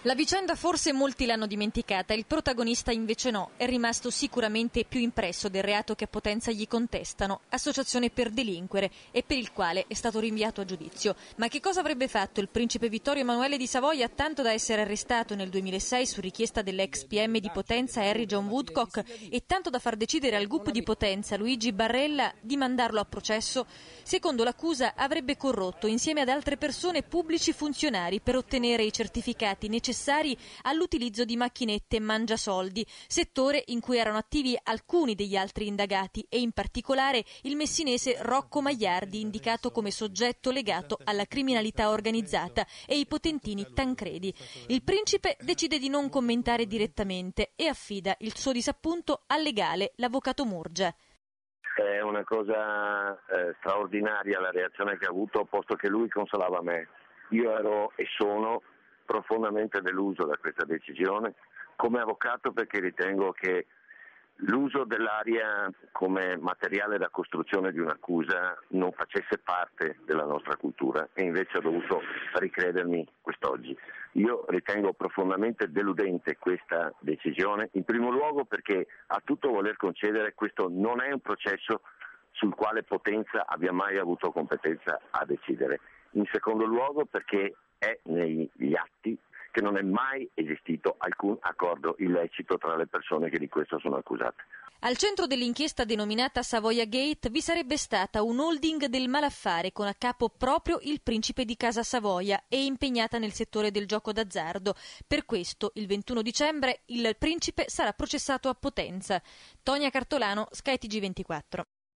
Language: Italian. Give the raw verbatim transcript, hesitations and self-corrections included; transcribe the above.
La vicenda forse molti l'hanno dimenticata, il protagonista invece no, è rimasto sicuramente più impresso del reato che a Potenza gli contestano, associazione per delinquere, e per il quale è stato rinviato a giudizio. Ma che cosa avrebbe fatto il principe Vittorio Emanuele di Savoia tanto da essere arrestato nel duemilasei su richiesta dell'ex P M di Potenza Harry John Woodcock e tanto da far decidere al G U P di Potenza Luigi Barrella di mandarlo a processo? Secondo l'accusa avrebbe corrotto insieme ad altre persone pubblici funzionari per ottenere i certificati necessari all'utilizzo di macchinette mangiasoldi, settore in cui erano attivi alcuni degli altri indagati e in particolare il messinese Rocco Magliardi, indicato come soggetto legato alla criminalità organizzata, e i potentini Tancredi. Il principe decide di non commentare direttamente e affida il suo disappunto al legale, l'avvocato Murgia. È una cosa eh, straordinaria la reazione che ha avuto, posto che lui consolava me. Io ero e sono profondamente deluso da questa decisione come avvocato, perché ritengo che l'uso dell'aria come materiale da costruzione di un'accusa non facesse parte della nostra cultura, e invece ho dovuto ricredermi quest'oggi. Io ritengo profondamente deludente questa decisione, in primo luogo perché a tutto voler concedere questo non è un processo sul quale Potenza abbia mai avuto competenza a decidere. In secondo luogo perché è negli atti che non è mai esistito alcun accordo illecito tra le persone che di questo sono accusate. Al centro dell'inchiesta denominata Savoia Gate vi sarebbe stata un holding del malaffare con a capo proprio il principe di Casa Savoia e impegnata nel settore del gioco d'azzardo. Per questo, il ventuno dicembre, il principe sarà processato a Potenza. Tonia Cartolano, Sky T G ventiquattro.